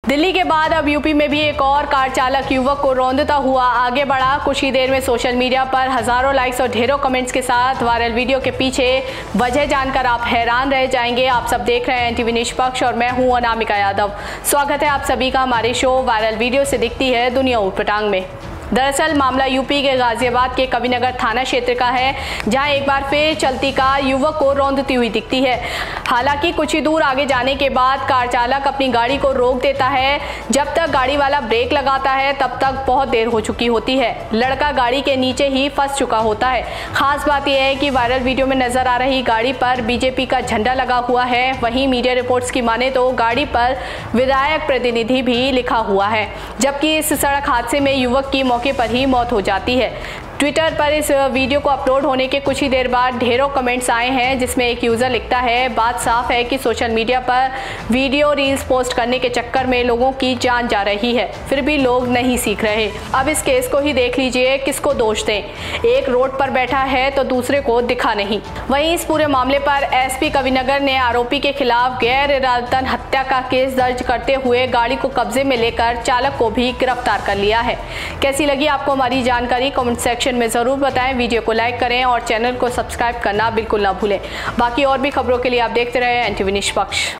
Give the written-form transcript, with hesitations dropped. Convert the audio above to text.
दिल्ली के बाद अब यूपी में भी एक और कार चालक युवक को रौंदता हुआ आगे बढ़ा। कुछ ही देर में सोशल मीडिया पर हजारों लाइक्स और ढेरों कमेंट्स के साथ वायरल वीडियो के पीछे वजह जानकर आप हैरान रह जाएंगे। आप सब देख रहे हैं एनटीवी निष्पक्ष और मैं हूं अनामिका यादव। स्वागत है आप सभी का हमारे शो वायरल वीडियो से दिखती है दुनिया ऊटपटांग में। दरअसल मामला यूपी के गाजियाबाद के कविनगर थाना क्षेत्र का है, जहां एक बार फिर चलती कार युवक को रौंदती हुई दिखती है। हालांकि कुछ ही दूर आगे जाने के बाद कार चालक अपनी गाड़ी को रोक देता है। जब तक गाड़ी वाला ब्रेक लगाता है तब तक बहुत देर हो चुकी होती है। लड़का गाड़ी के नीचे ही फंस चुका होता है। खास बात यह है कि वायरल वीडियो में नजर आ रही गाड़ी पर बीजेपी का झंडा लगा हुआ है। वहीं मीडिया रिपोर्ट्स की माने तो गाड़ी पर विधायक प्रतिनिधि भी लिखा हुआ है, जबकि इस सड़क हादसे में युवक की मौके पर ही मौत हो जाती है। ट्विटर पर इस वीडियो को अपलोड होने के कुछ ही देर बाद ढेरों कमेंट्स आए हैं, जिसमें एक यूजर लिखता है, बात साफ है कि सोशल मीडिया पर वीडियो रील्स पोस्ट करने के चक्कर में लोगों की जान जा रही है, फिर भी लोग नहीं सीख रहे। अब इस केस को ही देख लीजिए, किसको दोष दें। एक रोड पर बैठा है तो दूसरे को दिखा नहीं। वहीं इस पूरे मामले पर एसपी कविनगर ने आरोपी के खिलाफ गैर इरादतन हत्या का केस दर्ज करते हुए गाड़ी को कब्जे में लेकर चालक को भी गिरफ्तार कर लिया है। कैसी लगी आपको हमारी जानकारी, कमेंट सेक्शन में जरूर बताएं। वीडियो को लाइक करें और चैनल को सब्सक्राइब करना बिल्कुल ना भूलें। बाकी और भी खबरों के लिए आप देखते रहे एनटीवी निष्पक्ष।